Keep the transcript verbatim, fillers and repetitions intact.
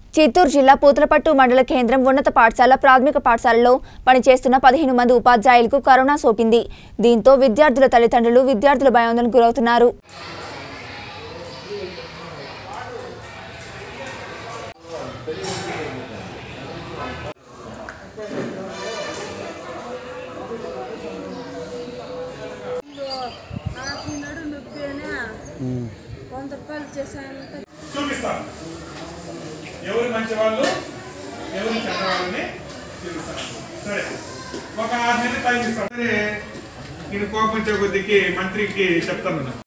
చిత్తూరు జిల్లా పూతలపట్టు మండల కేంద్రం ఉన్నత పాఠశాల ప్రాథమిక పాఠశాలలో పనిచేస్తున్న పదిహేను మంది ఉపాధ్యాయులకు కరోనా సోకింది. దీంతో విద్యార్థుల తల్లిదండ్రులు విద్యార్థుల భయాందోళనకు గురవుతున్నారు. చూపిస్తాను ఎవరు మంచి వాళ్ళు ఎవరు చెడ్డ వాళ్ళని చూపిస్తాను. సరే, ఒక ఆరు నెలలు టైం ఇస్తాను. సరే, నేను కోపం వచ్చే కొద్దికి మంత్రికి చెప్తాను.